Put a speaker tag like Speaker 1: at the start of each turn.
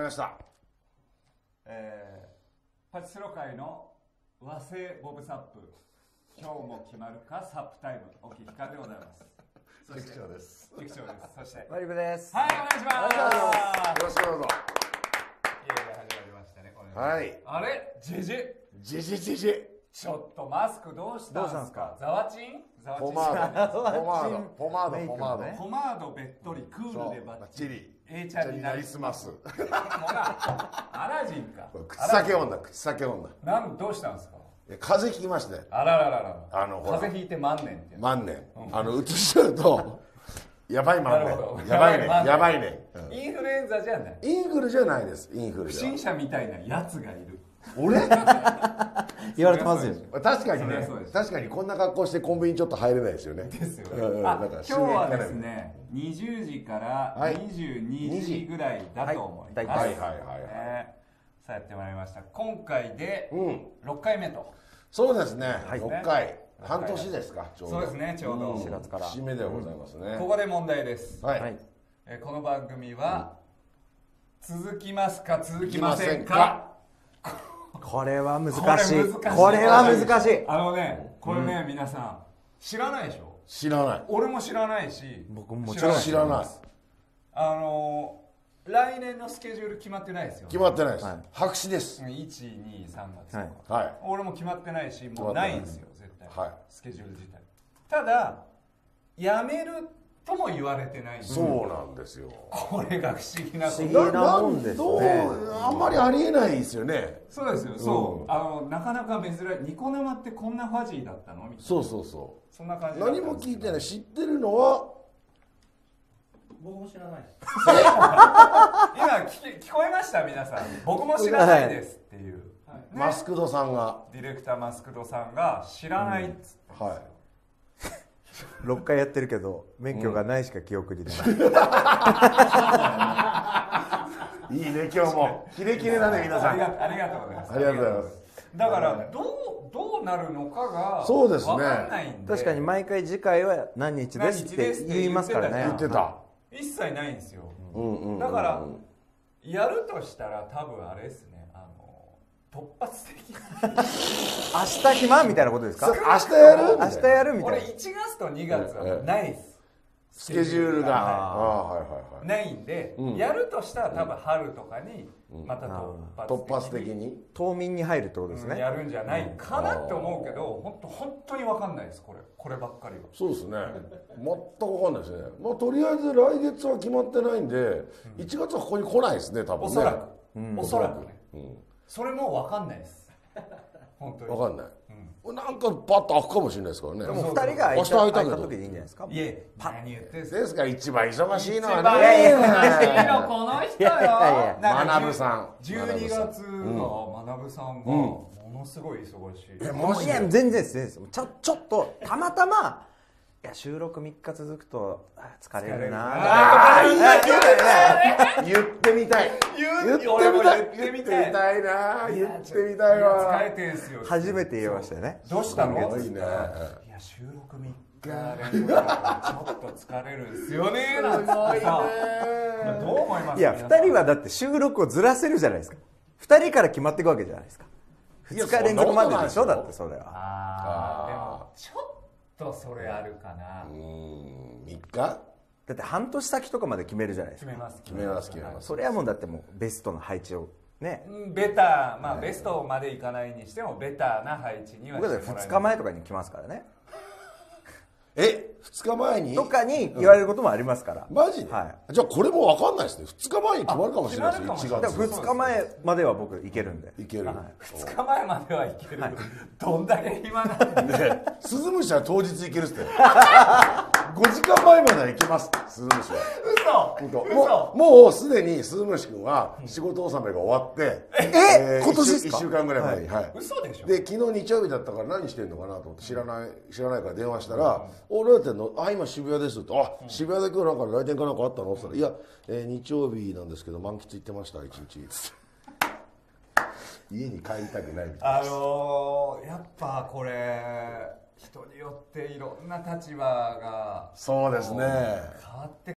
Speaker 1: ました。
Speaker 2: パチスロ界の和製ボブサップ、今日も決まるかサップタイム、お聞きかでございます。
Speaker 1: 局長です。
Speaker 2: 局長です。そして
Speaker 3: マリブです。
Speaker 2: はい、お願いします。
Speaker 1: よろしくどうぞ。
Speaker 2: いやいや、始まりましたね。
Speaker 1: はい。
Speaker 2: あれ、ジジちょっとマスクどうしたんですか。ザワチン
Speaker 1: ポマード
Speaker 2: べっとり、クールでバッチリ。A ち
Speaker 1: ちゃんになりすます。
Speaker 2: アラジンか。
Speaker 1: 口裂け女。
Speaker 2: どうしたんですか。
Speaker 1: 風邪ひきまして。
Speaker 2: あら。風邪ひいて万年って。
Speaker 1: 万年。移しちゃうと。やばい万年。やばいね。
Speaker 2: インフルエンザじゃない。
Speaker 1: インフルじゃないです。インフル。
Speaker 2: 不審者みたいなやつがいる。
Speaker 1: 俺
Speaker 3: 言われてますよ。
Speaker 1: 確かにね。確かにこんな格好してコンビニちょっと入れないですよね。
Speaker 2: ですよね。今日はですね、20時から22時ぐらいだと思います。
Speaker 1: はい。
Speaker 2: さあやってまいりました。今回で6回目と。
Speaker 1: そうですね。6回。半年ですか。
Speaker 2: そうですね。ちょうど
Speaker 3: 4月から。
Speaker 1: 節目でございますね。
Speaker 2: ここで問題です。
Speaker 1: はい。
Speaker 2: この番組は続きますか続きませんか。
Speaker 3: これは難しい。これは難しい。
Speaker 2: これね、皆さん知らないでしょ。
Speaker 1: 知らない。
Speaker 2: 俺も知らないし、
Speaker 3: 僕ももちろん
Speaker 1: 知らない。
Speaker 2: 来年のスケジュール決まってないですよ。
Speaker 1: 決まってないです。白紙です。
Speaker 2: 1、2、3月。
Speaker 1: はい。
Speaker 2: 俺も決まってないし、もうないんですよ絶対。
Speaker 1: はい。
Speaker 2: スケジュール自体。ただやめるとも言われてないんですよ。
Speaker 1: そうなんですよ。
Speaker 2: これが不思議なこと。
Speaker 3: 不思議なもんですね。
Speaker 1: あんまりありえないですよね。
Speaker 2: そうですよ。そう。なかなか珍しい。ニコ生ってこんなファジーだったのみたいな。
Speaker 1: そう。
Speaker 2: そんな感じ。
Speaker 1: 何も聞いてない。知ってるのは
Speaker 3: 僕も知らないです。
Speaker 2: 今聞こえました皆さん。僕も知らないですっていう。
Speaker 1: マスクドさんが。
Speaker 2: ディレクターマスクドさんが知らないっつって。
Speaker 1: はい。
Speaker 3: 6回やってるけど免許がないしか記憶にない。
Speaker 1: いいね今日もキレキレだね皆さん。
Speaker 2: ありがとうございます。
Speaker 1: ありがとうございます。
Speaker 2: だからどうなるのかが
Speaker 1: そうですね。
Speaker 2: 分かんないんで。
Speaker 3: 確かに毎回次回は何日ですって言いますからね。
Speaker 1: 言ってた。
Speaker 2: 一切ないんですよ。だからやるとしたら多分あれですね。突発的な
Speaker 3: 明日暇みたいなことですか。
Speaker 1: 明日やるみたいな。
Speaker 2: 俺1月と2月はないです。
Speaker 1: スケジュールが
Speaker 2: ないんで、やるとしたら多分春とかにまた
Speaker 1: 突発的に
Speaker 3: 冬眠に入るってことですね。
Speaker 2: やるんじゃないかなって思うけど、本当に分かんないです。こればっかりは。
Speaker 1: そうですね。全く分かんないですね。まあとりあえず来月は決まってないんで、1月はここに来ないですね多分ね。
Speaker 2: おそらくね。それも分かんないです。本当に
Speaker 1: 分かんない。なんかパッと開くかもしれないですからね。
Speaker 3: でも2人が空いた時でいいんじゃないですか。
Speaker 2: いえ、何言ってんすか。
Speaker 1: ですから一番忙しいのは
Speaker 2: ね。この人よ。
Speaker 1: 学さん。
Speaker 2: 12月の学さんがものすごい忙しい。
Speaker 3: いや全然です。ちょっとたまたま。いや収録3日続くと疲れるな。
Speaker 1: 言ってみたい。言ってみたいわ。
Speaker 2: 疲れてんすよ。
Speaker 3: 初めて言いましたよね。
Speaker 2: どうしたの？いや収録3日連続だからちょっと疲れるんですよね。なんてさ。どう思います？
Speaker 3: いや2人はだって収録をずらせるじゃないですか。2人から決まっていくわけじゃないですか。2日連続まででしょだってそれは。
Speaker 2: でもちょっとそれあるかな。
Speaker 1: 3日？
Speaker 3: だって半年先とかまで決めるじゃないですか。
Speaker 1: 決めます。
Speaker 3: それはもうだってもうベストの配置をね。
Speaker 2: ベター、ベストまでいかないにしてもベターな配置にはしてもらえる。
Speaker 3: 僕は2日前とかに来ますからね。
Speaker 1: 2日前に
Speaker 3: とかに言われることもありますから。
Speaker 1: マジで？じゃあこれも分かんないですね。2日前に決まるかもしれないですよ。1月。
Speaker 3: 2日前までは僕いけるんで。
Speaker 1: いける。
Speaker 2: 2日前まではいける。どんだけ暇なんで。
Speaker 1: スズムシは当日行けるっすって。5時間前までは行けますってスズムシは。嘘。もうすでにスズムシ君は仕事納めが終わって。
Speaker 3: 今年ですか？
Speaker 1: 1週間ぐらい前に。
Speaker 2: 嘘でしょ。
Speaker 1: で昨日日曜日だったから何してんのかなと思って知らないから電話したら「おどうやってんの？今渋谷です」って「渋谷で今日なんか来店かなんかあったの？」って言ったら「いや日曜日なんですけど満喫行ってました1日」家に帰りたくないみたいな。
Speaker 2: やっぱこれ人によっていろんな立場が
Speaker 1: そうですね
Speaker 2: 変わって